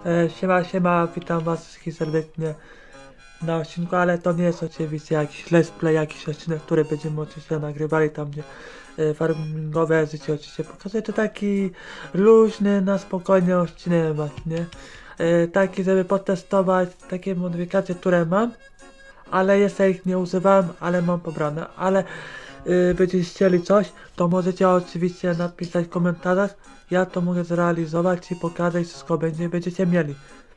Siema, witam was wszystkich serdecznie na odcinku, ale to nie jest oczywiście jakiś let's play, jakiś odcinek, który będziemy oczywiście nagrywali tam, gdzie farmingowe życie oczywiście pokazuję. To taki luźny, na spokojnie odcinek właśnie. Taki, żeby potestować takie modyfikacje, które mam, ale jeszcze ich nie używałem, ale mam pobrane, ale będziecie chcieli coś, to możecie oczywiście napisać w komentarzach. Ja to mogę zrealizować i pokazać, wszystko będziecie mieli.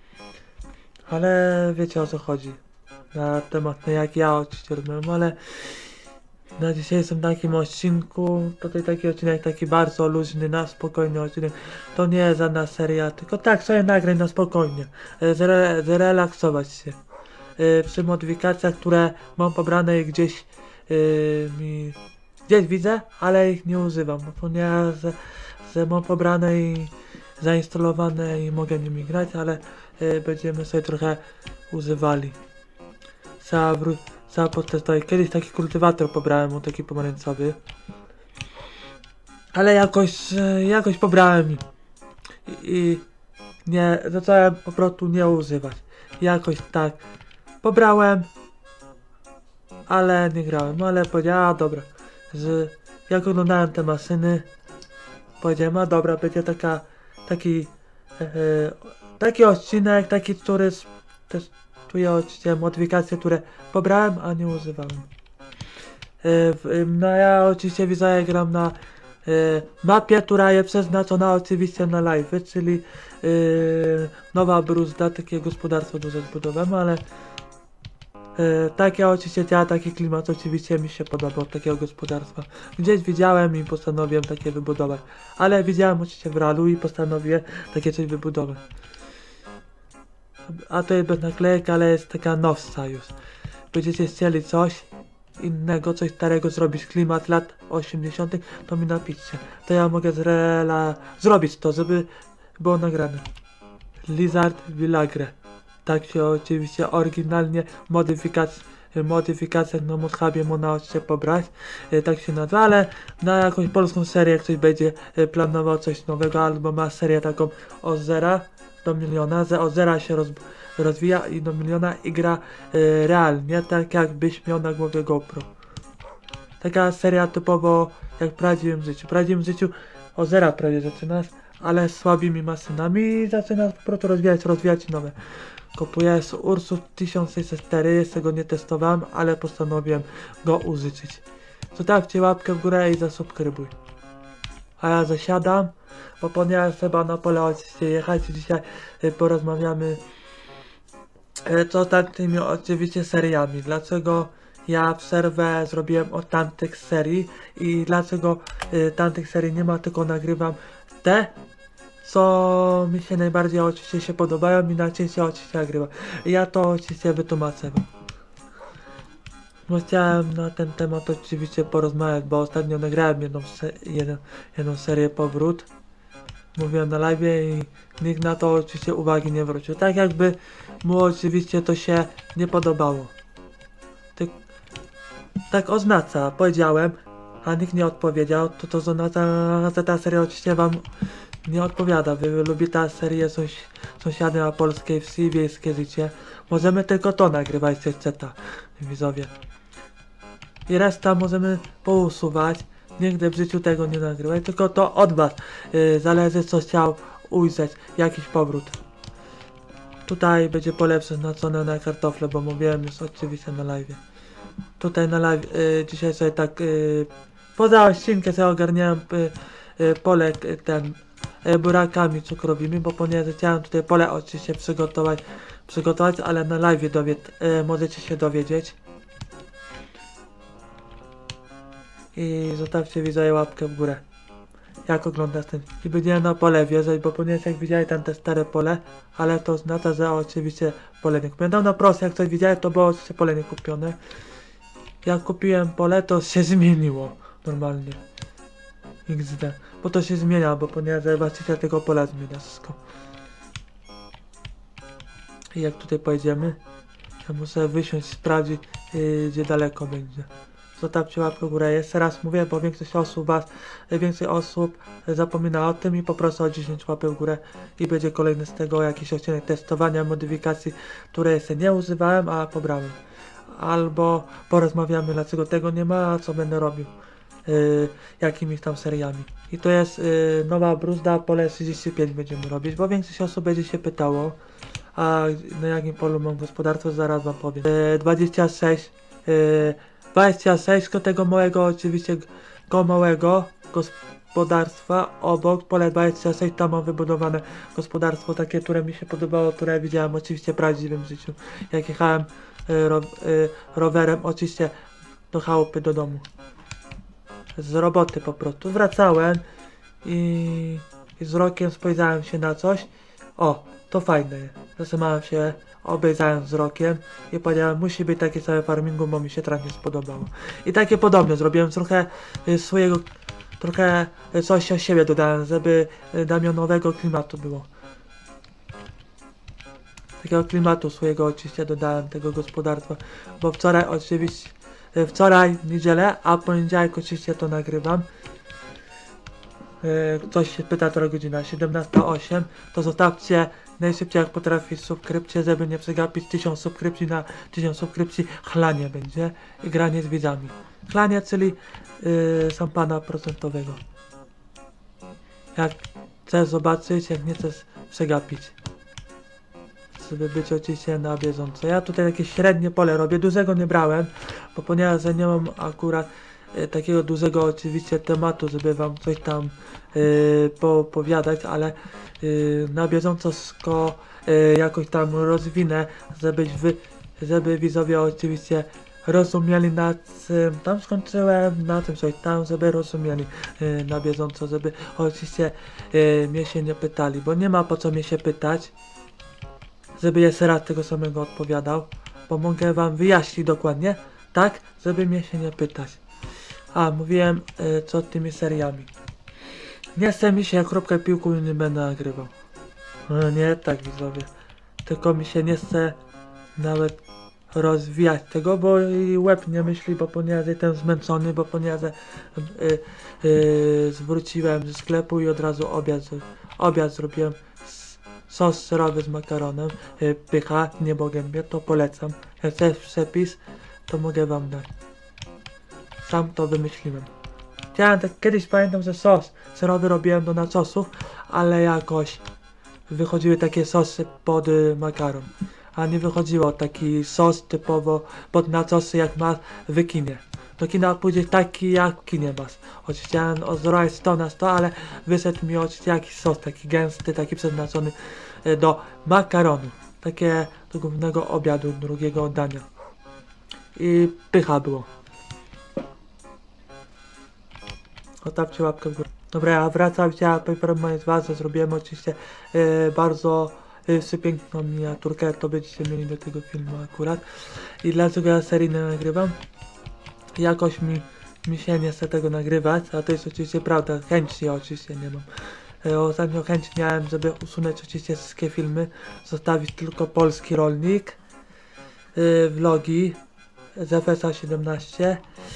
Ale wiecie, o co chodzi. Na temat, jak ja oczywiście rozmawiam, ale na dzisiejszym takim odcinku, tutaj taki odcinek, taki bardzo luźny, na spokojny odcinek. To nie jest żadna seria, tylko tak sobie nagrać na spokojnie. Zrelaksować się. Przy modyfikacjach, które mam pobrane i gdzieś gdzieś widzę, ale ich nie używam, ponieważ że mam pobrane i zainstalowane i mogę nimi grać, ale będziemy sobie trochę używali. Trzeba potestować. Kiedyś taki kultywator pobrałem, on taki pomarańcowy, ale jakoś pobrałem i nie zacząłem po prostu nie używać. Jakoś tak pobrałem, ale nie grałem, ale powiedziałem, a dobra, że jak oglądałem te maszyny, powiedziałem, a dobra, będzie taki odcinek, taki, który testuje oczywiście modyfikacje, które pobrałem, a nie używałem. No ja oczywiście widzę, gram na mapie, która jest przeznaczona oczywiście na live, czyli Nowa Bruzda, takie gospodarstwo duże zbudowałem, ale takie oczywiście działa, taki klimat oczywiście mi się podobał takiego gospodarstwa. Gdzieś widziałem i postanowiłem takie wybudować. Ale widziałem oczywiście w realu i postanowiłem takie coś wybudować. A to jest bez naklejek, ale jest taka nowsza już. Będziecie chcieli coś innego, coś starego zrobić, klimat lat 80., to mi napiszcie. To ja mogę zrobić to, żeby było nagrane. Lizard Villagre. Tak się oczywiście oryginalnie modyfikacjach na Modhubie można oczywiście pobrać, tak się nazywa, ale na jakąś polską serię, jak ktoś będzie planował coś nowego, albo ma serię taką od zera do miliona, że od zera się rozwija i do miliona i gra realnie, tak jakbyś miał na głowie GoPro. Taka seria typowo jak w prawdziwym życiu. W prawdziwym życiu od zera prawie zaczynasz, ale słabymi maszynami i zaczynasz po prostu rozwijać nowe. Kupuję z Ursus 1604, jeszcze go nie testowałem, ale postanowiłem go użyczyć. Zostawcie łapkę w górę i zasubskrybuj. A ja zasiadam, bo ponieważ trzeba na pole oczywiście jechać, dzisiaj porozmawiamy co tymi oczywiście seriami. Dlaczego ja przerwę zrobiłem od tamtych serii i dlaczego tamtych serii nie ma, tylko nagrywam te, co mi się najbardziej oczywiście się podobają i najczęściej oczywiście nagrywam. Ja to oczywiście wytłumaczę. No chciałem na ten temat oczywiście porozmawiać, bo ostatnio nagrałem jedną serię powrót. Mówiłem na live i nikt na to oczywiście uwagi nie zwrócił. Tak jakby mu oczywiście to się nie podobało. Tak oznacza, powiedziałem, a nikt nie odpowiedział, to oznacza, że ta seria oczywiście wam nie odpowiada. Wy lubicie ta serię Sąsiady na polskiej wsi, wiejskie życie. Możemy tylko to nagrywać, co chce ta widzowie. I reszta możemy pousuwać. Nigdy w życiu tego nie nagrywaj, tylko to od was zależy, co chciał ujrzeć, jakiś powrót. Tutaj będzie pole przeznaczone na kartofle, bo mówiłem już oczywiście na live. Tutaj na live dzisiaj sobie tak poza odcinkiem sobie ogarniałem pole burakami cukrowymi, bo ponieważ chciałem tutaj pole oczywiście przygotować, ale na live możecie się dowiedzieć. I zostawcie widzowie łapkę w górę, jak oglądasz ten. I będziemy na pole wjeżdżać, bo ponieważ jak widzieli tam te stare pole, ale to oznacza, że oczywiście pole nie kupione. Na prosto, jak coś widzieli, to było oczywiście pole nie kupione. Jak kupiłem pole, to się zmieniło normalnie. XD. Bo to się zmienia, bo ponieważ właściciel tego pola zmienia wszystko. I jak tutaj pojedziemy, ja muszę wysiąść, sprawdzić, gdzie daleko będzie. zostawcie łapkę w górę. Jeszcze raz mówię, bo więcej osób zapomina o tym i poproszę o 10 łapek w górę i będzie kolejny z tego jakiś odcinek testowania modyfikacji, które jeszcze nie używałem, a pobrałem. Albo porozmawiamy, dlaczego tego nie ma, a co będę robił. Jakimiś tam seriami. I to jest nowa bruzda, pole 35 będziemy robić, bo większość osób będzie się pytało, a na jakim polu mam gospodarstwo, zaraz wam powiem. 26 do tego małego, oczywiście małego gospodarstwa obok, pole 26, tam mam wybudowane gospodarstwo takie, które mi się podobało, które widziałem oczywiście w prawdziwym życiu, jak jechałem rowerem oczywiście do chałupy, do domu. Z roboty po prostu. Wracałem i z wzrokiem spojrzałem się na coś. O, to fajne. Zatrzymałem się, obejrzałem wzrokiem i powiedziałem, musi być takie same farmingu, bo mi się strasznie spodobało. I takie podobne zrobiłem, trochę coś od siebie dodałem, żeby damionowego klimatu było. Takiego klimatu swojego oczywiście dodałem tego gospodarstwa, bo wczoraj niedzielę, a poniedziałek oczywiście to nagrywam. Ktoś się pyta, która godzina 17:08, to zostawcie najszybciej jak potrafi subskrypcję, żeby nie przegapić 1000 subskrypcji. Na 1000 subskrypcji chlanie będzie i granie z widzami. Chlanie, czyli szampana procentowego. Jak chcesz zobaczyć, jak nie chcesz przegapić, żeby być oczywiście na bieżąco. Ja tutaj jakieś średnie pole robię, dużego nie brałem, bo ponieważ nie mam akurat takiego dużego oczywiście tematu, żeby wam coś tam poopowiadać, ale na bieżąco jakoś tam rozwinę, żeby widzowie oczywiście rozumieli, na czym tam skończyłem, na tym coś tam, żeby rozumieli na bieżąco, żeby oczywiście mnie się nie pytali, bo nie ma po co mnie się pytać, żeby jeszcze raz tego samego odpowiadał, bo mogę wam wyjaśnić dokładnie, tak, żeby mnie się nie pytać. A, mówiłem co tymi seriami. Nie chce mi się kropkę piłku i nie będę nagrywał. No nie, tak widzowie. Tylko mi się nie chce nawet rozwijać tego, bo i łeb nie myśli, bo ponieważ jestem zmęczony, bo ponieważ zwróciłem ze sklepu i od razu obiad zrobiłem. Sos serowy z makaronem, pycha, niebogębie, to polecam. Jak chcesz przepis, to mogę wam dać. Sam to wymyśliłem. Kiedyś pamiętam, że sos serowy robiłem do naczosów, ale jakoś wychodziły takie sosy pod makaron. A nie wychodziło taki sos typowo pod naczosy, jak masz w kinie. Do kina pójdzie taki, jak w kinie masz. Oczywiście chciałem odzorować 100 na 100, ale wyszedł mi oczywiście jakiś sos, taki gęsty, taki przeznaczony do makaronu. Takie do głównego obiadu, drugiego dania. I pycha było. Zostawcie łapkę w górę. Dobra, ja wracam, chciałem poinformować was, że zrobiłem oczywiście bardzo piękną miniaturkę, to będziecie mieli do tego filmu akurat. I dlaczego ja serii nie nagrywam? Jakoś mi się nie chce tego nagrywać, a to jest oczywiście prawda, chęci oczywiście nie mam. Ostatnio chęć miałem, żeby usunąć oczywiście wszystkie filmy, zostawić tylko polski rolnik, vlogi z FSA 17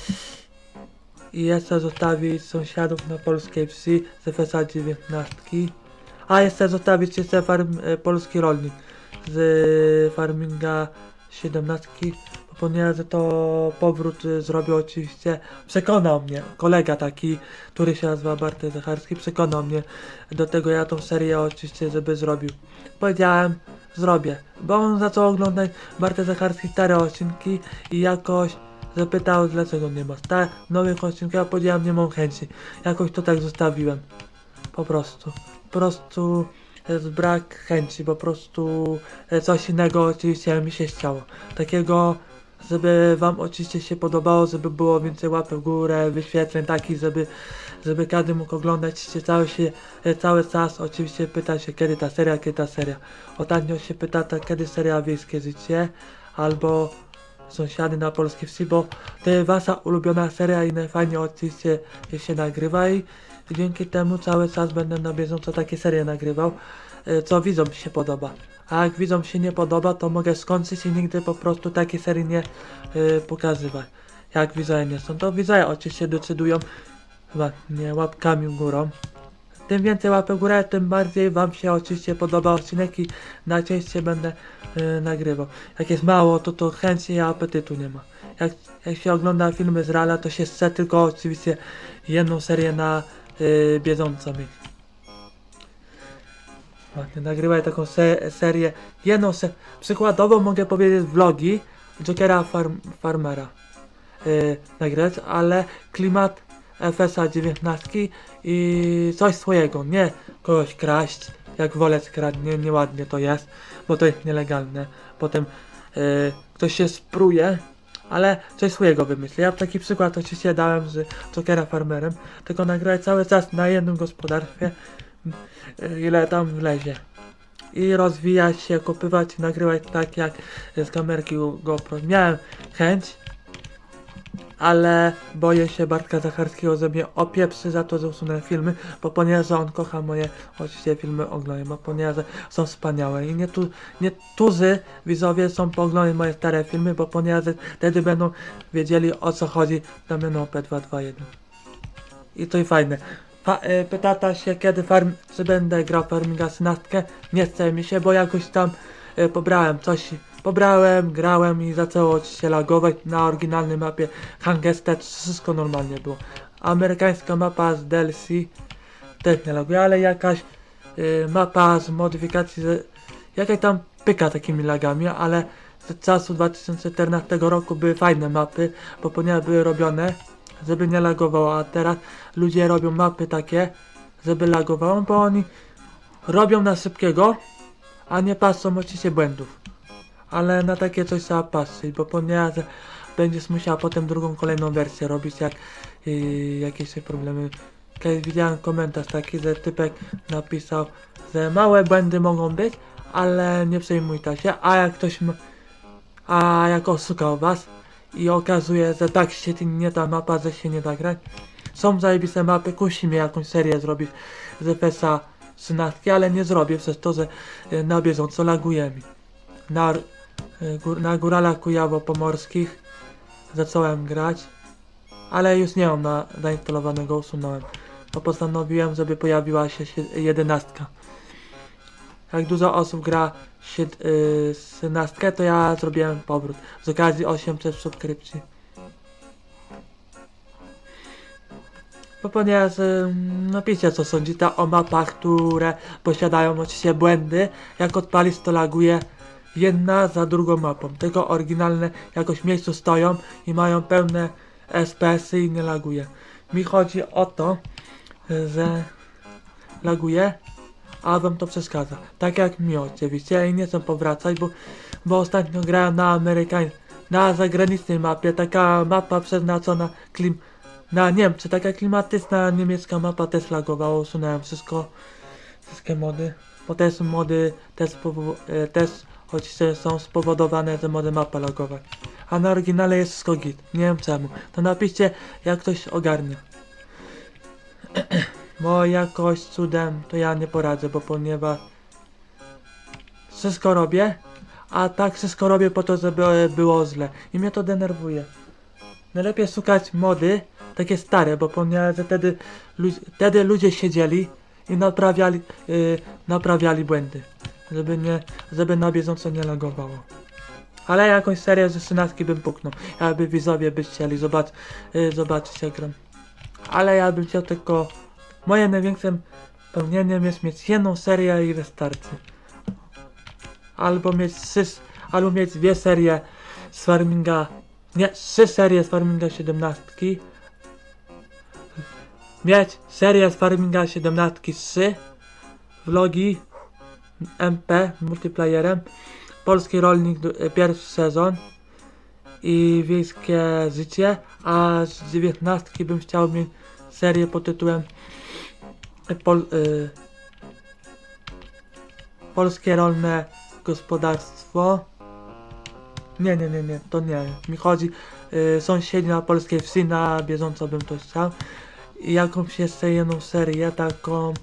i jeszcze zostawić sąsiadów na polskiej wsi z FSA 19, a jeszcze zostawić polski rolnik z farminga 17, ponieważ to powrót zrobił oczywiście, przekonał mnie kolega taki, który się nazywa Bartek Zacharski, przekonał mnie do tego, ja tą serię oczywiście, żeby zrobił. Powiedziałem, zrobię, bo on zaczął oglądać Bartek Zacharski stare odcinki i jakoś zapytał, dlaczego nie ma nowych odcinków, ja powiedziałem, nie mam chęci, jakoś to tak zostawiłem, po prostu jest brak chęci, po prostu coś innego oczywiście mi się chciało, takiego, żeby wam oczywiście się podobało, żeby było więcej łapek w górę, wyświetleń takich, żeby każdy mógł oglądać cały czas, oczywiście pyta się kiedy ta seria. Ostatnio się pyta kiedy seria Wiejskie Życie, albo Sąsiady na polskiej wsi, bo to jest wasza ulubiona seria i najfajniej oczywiście się nagrywa i dzięki temu cały czas będę na bieżąco takie serie nagrywał, co widzom się podoba. A jak widzom się nie podoba, to mogę skończyć i nigdy po prostu takiej serii nie pokazywać. Jak widzowie nie są, to widzowie oczywiście decydują chyba nie łapkami w górą. Tym więcej łapek w górę, tym bardziej wam się oczywiście podoba odcinek i najczęściej będę nagrywał. Jak jest mało, to chęci i apetytu nie ma. Jak się ogląda filmy z Reala, to się chce tylko oczywiście jedną serię na bieżąco mieć. Nagrywaj taką serię, przykładowo mogę powiedzieć vlogi Jokera Farmera nagrać, ale klimat FS-a 19 i coś swojego, nie kogoś kraść, jak Wolec kradnie, nieładnie to jest, bo to jest nielegalne. Potem ktoś się spruje, ale coś swojego wymyśli. Ja taki przykład oczywiście dałem z Jokera Farmerem, tylko nagrać cały czas na jednym gospodarstwie, ile tam wlezie. I rozwijać się, kopywać, nagrywać tak jak z kamerki GoPro. Miałem chęć, ale boję się Bartka Zacharskiego, że mnie opieprzy za to, że usunę filmy, bo ponieważ on kocha moje oczywiście filmy oglądać, bo ponieważ są wspaniałe i niektórzy widzowie są pooglądać moje stare filmy, bo ponieważ wtedy będą wiedzieli, o co chodzi na menu P221. I to i fajne. Pytata się, kiedy czy będę grał Farminga 13? Nie chce mi się, bo jakoś tam grałem i zaczęło się lagować. Na oryginalnej mapie Hangested wszystko normalnie było. Amerykańska mapa z DLC też nie laguje, ale jakaś mapa z modyfikacji, jakaś tam pyka takimi lagami, ale z czasu 2014 roku były fajne mapy, bo ponieważ były robione, żeby nie lagowało, a teraz ludzie robią mapy takie, żeby lagowało, bo oni robią na szybkiego, a nie patrzą oczywiście błędów. Ale na takie coś trzeba patrzeć, bo ponieważ będziesz musiał potem drugą, kolejną wersję robić, jak jakieś problemy. Kiedyś widziałem komentarz taki, że typek napisał, że małe błędy mogą być, ale nie przejmujcie się, jak oszukał was i okazuje, że tak nie ta mapa, że się nie da grać. Są zajebiste mapy, kusi mnie jakąś serię zrobić z FS-a 13, ale nie zrobię przez to, że na bieżąco laguje mi. Na Góralach Kujawo-Pomorskich zacząłem grać, ale już nie mam zainstalowanego, usunąłem. Bo postanowiłem, żeby pojawiła się 11. Jak dużo osób gra 13, to ja zrobiłem powrót z okazji 800 subskrypcji. Bo ponieważ napiszcie co sądzicie o mapach, które posiadają oczywiście błędy. Jak odpalisz, to laguje jedna za drugą mapą. Tylko oryginalne jakoś w miejscu stoją i mają pełne SPS-y i nie laguje. Mi chodzi o to, że laguje, a wam to przeszkadza. Tak jak mi oczywiście i nie chcę powracać, bo ostatnio grałem na zagranicznej mapie, taka mapa przeznaczona na Niemcy, taka klimatyczna niemiecka mapa też lagowało, usunąłem wszystkie mody, bo te mody też oczywiście są spowodowane, że może mapa lagować. A na oryginale jest wszystko git, nie wiem czemu. To napiszcie, jak ktoś ogarnie. Bo jakoś cudem to ja nie poradzę, bo ponieważ wszystko robię, a tak wszystko robię po to, żeby było źle. I mnie to denerwuje. Najlepiej szukać mody, takie stare, bo ponieważ wtedy ludzie siedzieli i naprawiali błędy. Żeby na bieżąco nie lagowało. Ale jakąś serię ze 13 bym puknął. Jakby widzowie by chcieli zobaczyć jak gram. Ale ja bym chciał tylko... Moje największym pełnieniem jest mieć jedną serię i wystarczy. Albo mieć dwie serie z Farminga... Nie, 3 serie z Farminga 17. Mieć serię z Farminga 17 3 vlogi MP multiplayerem, polski rolnik pierwszy sezon i wiejskie życie, a z 19 bym chciał mieć serię pod tytułem polskie rolne gospodarstwo. Nie, to nie. Mi chodzi sąsiedzi na polskiej wsi, na bieżąco bym to chciał. I jakąś jeszcze jedną serię taką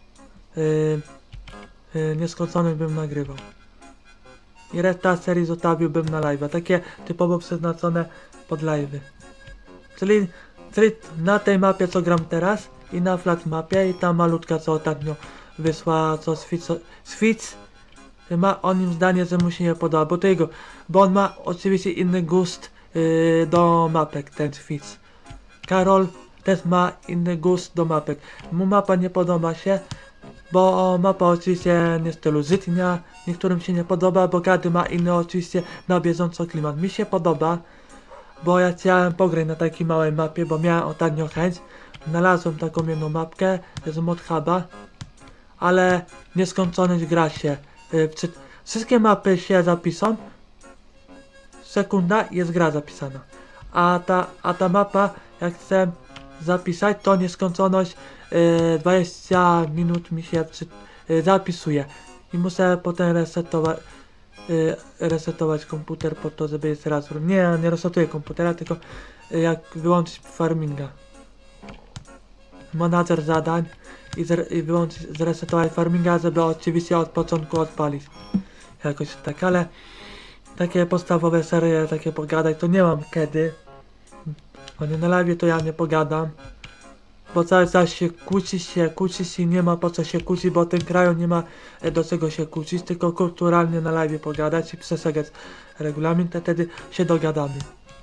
nieskończoną bym nagrywał. I reszta serii zostawiłbym na live, takie typowo przeznaczone pod live'y. Czyli na tej mapie co gram teraz i na flat mapie i ta malutka co ostatnio wysłała co Sfic ma o nim zdanie, że mu się nie podoba, bo on ma oczywiście inny gust do mapek, ten Sfic. Karol też ma inny gust do mapek. Mu mapa nie podoba się, bo mapa oczywiście nie stylu żytnia, niektórym się nie podoba, bo każdy ma inny oczywiście na bieżąco klimat. Mi się podoba, bo ja chciałem pograć na takiej małej mapie, bo miałem ostatnio chęć. Znalazłem taką jedną mapkę z ModHuba, ale nieskończoność gra się. Wszystkie mapy się zapiszą, sekunda jest gra zapisana. A ta mapa, jak chcę zapisać, to nieskończoność 20 minut mi się zapisuje. I muszę potem resetować komputer po to, żeby jeszcze raz... Nie resetuję komputera, tylko jak wyłączyć farminga. Manager zadań i zresetować farminga, żeby oczywiście od początku odpalić. Jakoś tak, ale takie podstawowe serie, takie pogadać, to nie mam kiedy. O nie, na live to ja nie pogadam. Bo cały czas się kłócić i nie ma po co się kłócić, bo w tym kraju nie ma do czego się kłócić, tylko kulturalnie na live pogadać i przestrzegać regulamin, to wtedy się dogadamy.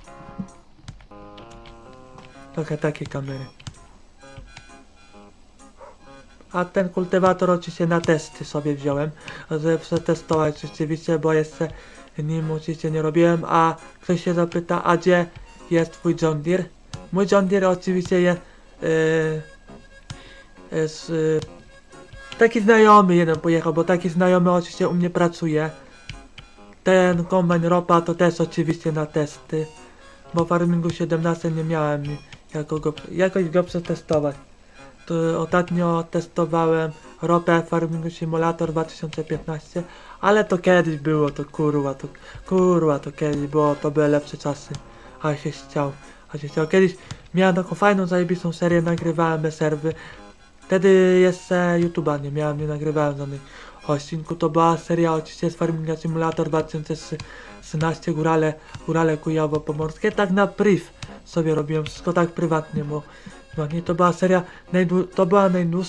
Trochę takie kamery. A ten kultywator oczywiście na testy sobie wziąłem, żeby przetestować rzeczywiście, bo jeszcze nim oczywiście nie robiłem, a ktoś się zapyta, a gdzie jest twój John Deere? Mój John Deere oczywiście jest taki znajomy jeden pojechał, bo taki znajomy oczywiście u mnie pracuje. Ten kombajn ropa to też oczywiście na testy, bo w Farmingu 17 nie miałem jakoś go przetestować. To ostatnio testowałem ropę Farmingu Simulator 2015, ale to kiedyś było, to kurwa to kiedyś było, to były lepsze czasy. A się chciał. Kiedyś miałem taką fajną, zajebistą serię, nagrywałem serwy. Wtedy jeszcze YouTube'a nie miałem, nie nagrywałem żadnych odcinków. To była seria oczywiście z Farminga Simulator 2013, Górale Kujawo-Pomorskie. Tak na priv sobie robiłem, wszystko tak prywatnie, bo nie, to była seria, to była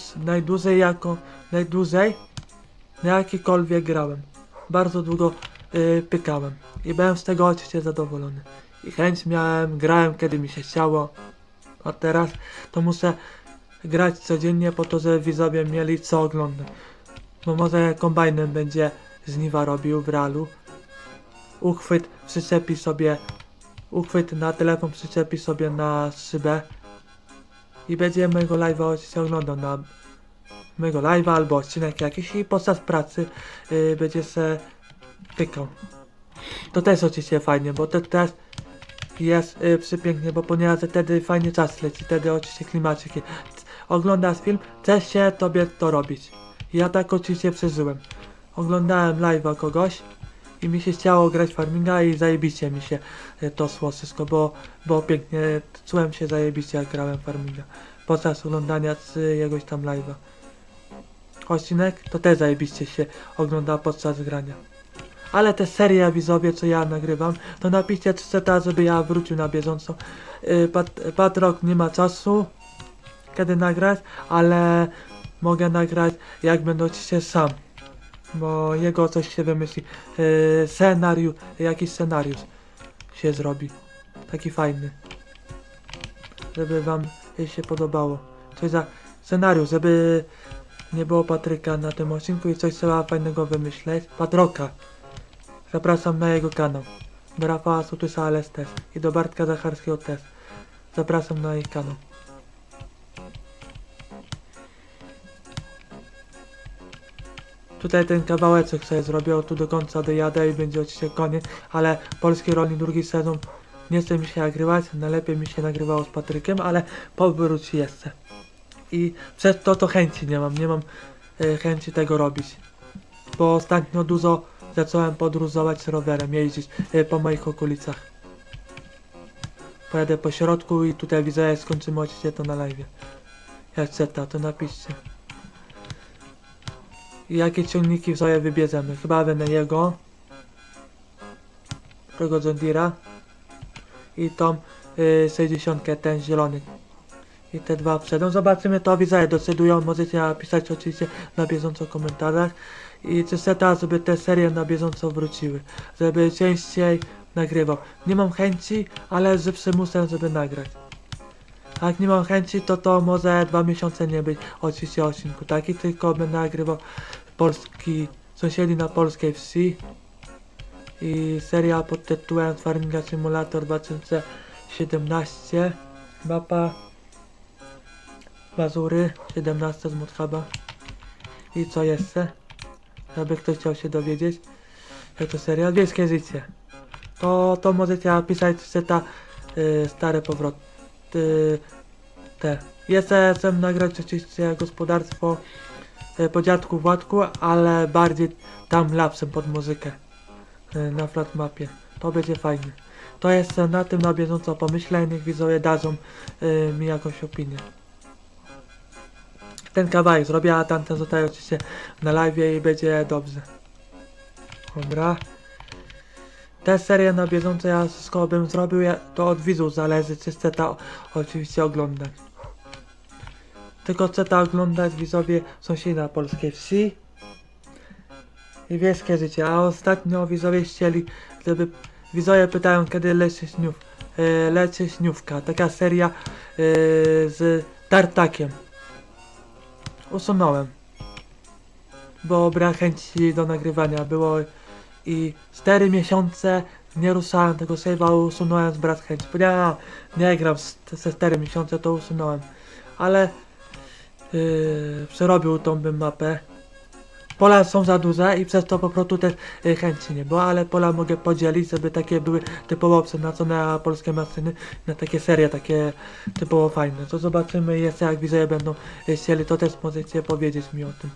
najdłużej na jakikolwiek grałem. Bardzo długo pykałem i byłem z tego oczywiście zadowolony. I chęć miałem, grałem kiedy mi się chciało, a teraz to muszę grać codziennie po to, żeby widzowie mieli co oglądać. Bo może kombajnem będzie żniwa robił w realu. Uchwyt na telefon przyczepi sobie na szybę i będzie mojego live'a oczywiście oglądał na mojego live'a albo odcinek jakiś i podczas pracy będzie se tykał. To też oczywiście fajnie, bo to też jest przepięknie, bo ponieważ wtedy fajnie czas leci, wtedy oczywiście klimacik. Oglądasz film, chce się tobie to robić. Ja tak oczywiście przeżyłem. Oglądałem live'a kogoś i mi się chciało grać Farminga i zajebiście mi się to szło wszystko, bo pięknie, czułem się zajebiście jak grałem Farminga. Podczas oglądania jakiegoś tam live'a. Odcinek to też zajebiście się ogląda podczas grania. Ale te serie widzowie, co ja nagrywam, to napiszcie 300, żeby ja wrócił na bieżąco. Patrok nie ma czasu, kiedy nagrać, ale mogę nagrać jak będę oczywiście sam. Bo jego coś się wymyśli. Jakiś scenariusz się zrobi. Taki fajny. Żeby wam się podobało. Coś za scenariusz, żeby nie było Patryka na tym odcinku i coś trzeba fajnego wymyśleć. Patroka. Zapraszam na jego kanał. Do Rafała Sotysa LS też. I do Bartka Zacharskiego też. Zapraszam na ich kanał. Tutaj ten kawałeczek sobie zrobię, tu do końca dojadę i będzie oczywiście koniec, ale Polski Rolnik drugi sezon nie chce mi się nagrywać, najlepiej mi się nagrywało z Patrykiem, ale powróci jeszcze. I przez to chęci nie mam chęci tego robić, bo ostatnio dużo zacząłem podróżować rowerem, jeździć po moich okolicach. Pojadę po środku i tutaj widzę, skończymy oczywiście to na live. Jak chcecie, to napiszcie. I jakie ciągniki w sobie wybierzemy? Chyba będę tego John Deere'a i tą 60, ten zielony. I te dwa przed. Zobaczymy, to widzowie decydują. Możecie napisać oczywiście na bieżąco w komentarzach. I czy chcę teraz, żeby te serie na bieżąco wróciły. Żeby częściej nagrywał. Nie mam chęci, ale z przymusem, żeby nagrać. A jak nie mam chęci, to może 2 miesiące nie być oczywiście odcinku. Taki tylko będę nagrywał polski, sąsiedzi na polskiej wsi. I seria pod tytułem Farminga Simulator 2017. Mapa Mazury 17 z Muthuba. I co jeszcze? Jakby ktoś chciał się dowiedzieć, jak to seria Wiejskie Życie. To możecie napisać, czy ta stare powroty. Te. Jeszcze chcę nagrać oczywiście gospodarstwo po dziadku Władku, ale bardziej tam lapsem pod muzykę. Na flat mapie. To będzie fajne. To jest na tym na bieżąco pomyślę i niech widzowie dadzą mi jakąś opinię. Ten kawałek zrobię, a tamten zostaje oczywiście na live i będzie dobrze. Dobra. Tę serię na bieżąco ja wszystko bym zrobił, to od widzów zależy, czy chcę to oczywiście oglądać. Tylko chcę to oglądać widzowie sąsiedzi na polskiej wsi i Wiejskie Życie, a ostatnio widzowie chcieli, żeby widzowie pytają, kiedy leci Śniówka, taka seria z Tartakiem. Usunąłem, bo brak chęci do nagrywania było i 4 miesiące nie ruszałem tego save'a, usunąłem z brak chęci. Nie gram ze 4 miesiące, to usunąłem, ale przerobił tą bym mapę. Pola są za duże i przez to po prostu też chęci nie było, ale pola mogę podzielić, żeby takie były typowo przeznaczone na polskie maszyny, na takie serie, takie typowo fajne. To zobaczymy jeszcze, jak widzowie będą chcieli, to też możecie powiedzieć mi o tym.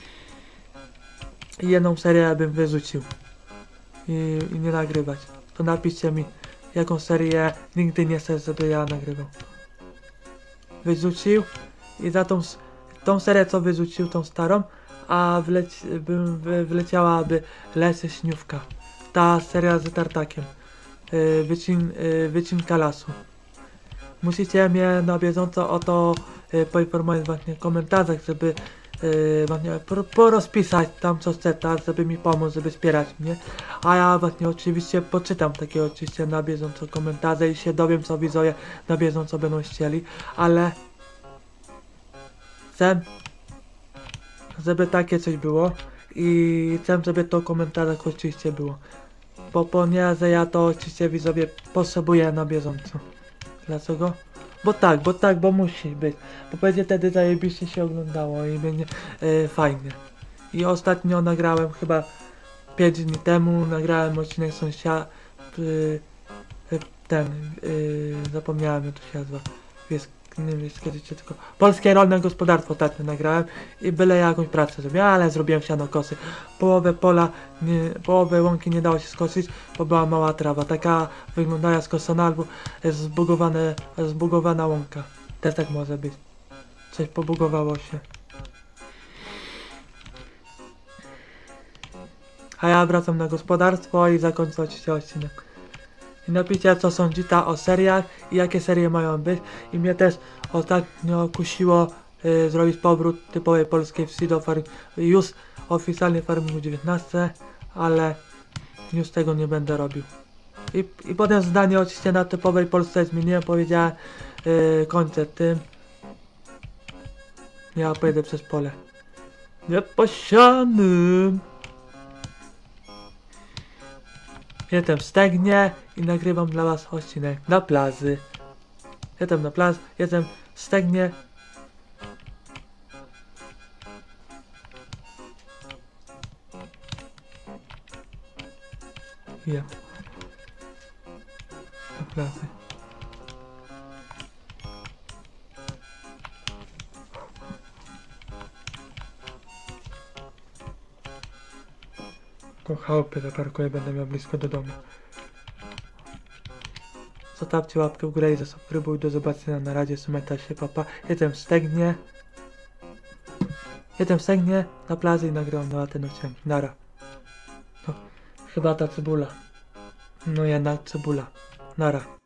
I jedną serię bym wyrzucił i nie nagrywać. To napiszcie mi, jaką serię nigdy nie chcę, żeby ja nagrywał. Wyrzucił i za tą serię, co wyrzucił, tą starą, a wleciałaby Lesy Śniówka. Ta seria z Tartakiem. Wycinka lasu. Musicie mnie na bieżąco o to poinformować właśnie w komentarzach, żeby właśnie porozpisać tam co chcę, żeby mi pomóc, żeby wspierać mnie. A ja właśnie oczywiście poczytam takie oczywiście na bieżąco komentarze i się dowiem, co widzowie na bieżąco będą chcieli, ale chcę, żeby takie coś było i chcę, żeby to w komentarzach oczywiście było. Ponieważ ja to oczywiście widzowie potrzebuję na bieżąco. Dlaczego? Bo musi być. Bo będzie wtedy zajebiście się oglądało i będzie fajnie. I ostatnio nagrałem chyba 5 dni temu, nagrałem odcinek sąsiada, zapomniałem jak to się nazywa. Nie Wiejskie Życie, tylko Polskie Rolne Gospodarstwo ostatnio nagrałem i byle jakąś pracę zrobiłem, ale zrobiłem sianokosy. Połowę pola, połowę łąki nie dało się skosić, bo była mała trawa. Taka wyglądała skosona albo zbugowana łąka. Też tak może być. Coś pobugowało się. A ja wracam na gospodarstwo i zakończę oczywiście odcinek. I napiszcie, co sądzicie o seriach i jakie serie mają być. I mnie też ostatnio kusiło zrobić powrót typowej polskiej wsi do już oficjalnie Farmingu 19, ale już tego nie będę robił. I potem zdanie oczywiście na typowej Polsce zmieniłem, powiedziałem kończę tym. Ja pojedę przez pole nieposianym. Jestem w Stegnie i nagrywam dla was odcinek na plaży. Jestem na plaży, jestem w Stegnie. Ja. Na plaży. Tą chałupę zaparkuję, będę miał blisko do domu. Zostawcie łapkę w górę i zasubskrybuj. Do zobaczenia na razie, Sumeta się papa. Jestem w Stegnie. Na plaży i nagrywam na ten odcinek. Nara. No, chyba ta cebula. No jednak cebula. Nara.